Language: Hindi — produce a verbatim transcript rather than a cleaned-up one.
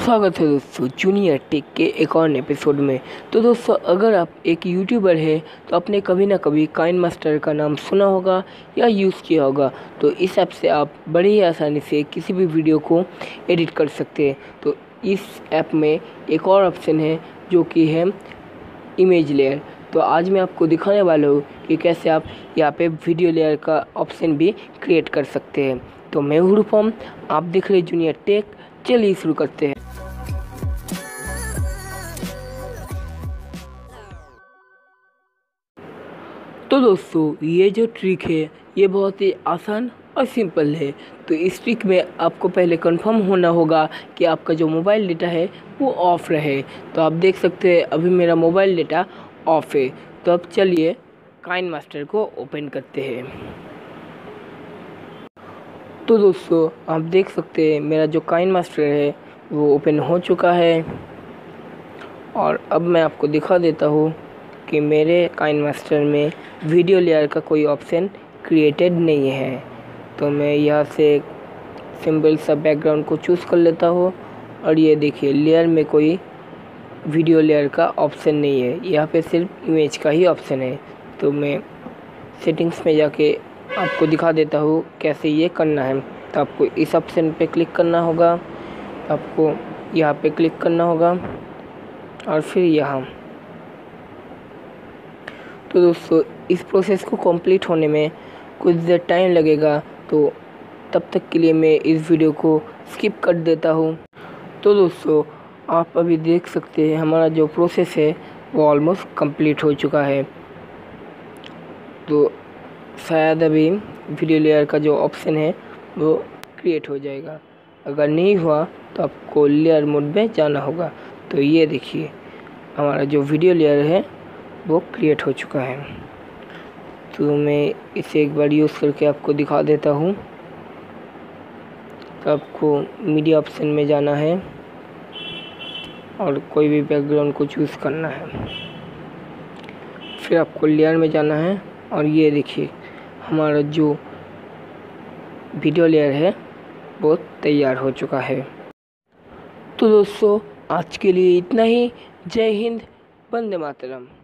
स्वागत है दोस्तों जूनियर टेक के एक और एपिसोड में। तो दोस्तों, अगर आप एक यूट्यूबर है तो आपने कभी ना कभी काइनमास्टर का नाम सुना होगा या यूज़ किया होगा। तो इस ऐप से आप बड़ी ही आसानी से किसी भी वीडियो को एडिट कर सकते हैं। तो इस ऐप में एक और ऑप्शन है जो कि है इमेज लेयर। तो आज मैं आपको दिखाने वाला हूँ कि कैसे आप यहाँ पे वीडियो लेयर का ऑप्शन भी क्रिएट कर सकते हैं। तो मैं हूँ रूपम, आप देख रहे जूनियर टेक। चलिए शुरू करते हैं। तो दोस्तों, ये जो ट्रिक है ये बहुत ही आसान और सिंपल है। तो इस ट्रिक में आपको पहले कंफर्म होना होगा कि आपका जो मोबाइल डेटा है वो ऑफ रहे। तो आप देख सकते हैं अभी मेरा मोबाइल डेटा ऑफ है। तो अब चलिए काइनमास्टर को ओपन करते हैं। तो दोस्तों, आप देख सकते हैं मेरा जो काइनमास्टर है वो ओपन हो चुका है। और अब मैं आपको दिखा देता हूँ कि मेरे काइनमास्टर में वीडियो लेयर का कोई ऑप्शन क्रिएटेड नहीं है। तो मैं यहाँ से सिंपल सा बैकग्राउंड को चूज़ कर लेता हूँ और ये देखिए लेयर में कोई वीडियो लेयर का ऑप्शन नहीं है, यहाँ पे सिर्फ इमेज का ही ऑप्शन है। तो मैं सेटिंग्स में जाके आपको दिखा देता हूँ कैसे ये करना है। तो आपको इस ऑप्शन पे क्लिक करना होगा, आपको यहाँ पे क्लिक करना होगा और फिर यहाँ। तो दोस्तों, इस प्रोसेस को कंप्लीट होने में कुछ देर टाइम लगेगा, तो तब तक के लिए मैं इस वीडियो को स्किप कर देता हूँ। तो दोस्तों, आप अभी देख सकते हैं हमारा जो प्रोसेस है वो ऑलमोस्ट कंप्लीट हो चुका है। तो शायद अभी वीडियो लेयर का जो ऑप्शन है वो क्रिएट हो जाएगा। अगर नहीं हुआ तो आपको लेयर मोड में जाना होगा। तो ये देखिए हमारा जो वीडियो लेयर है वो क्रिएट हो चुका है। तो मैं इसे एक बार यूज़ करके आपको दिखा देता हूँ। तो आपको मीडिया ऑप्शन में जाना है और कोई भी बैकग्राउंड को चूज़ करना है, फिर आपको लेयर में जाना है और ये देखिए हमारा जो वीडियो लेयर है वो तैयार हो चुका है। तो दोस्तों, आज के लिए इतना ही। जय हिंद, वंदे मातरम।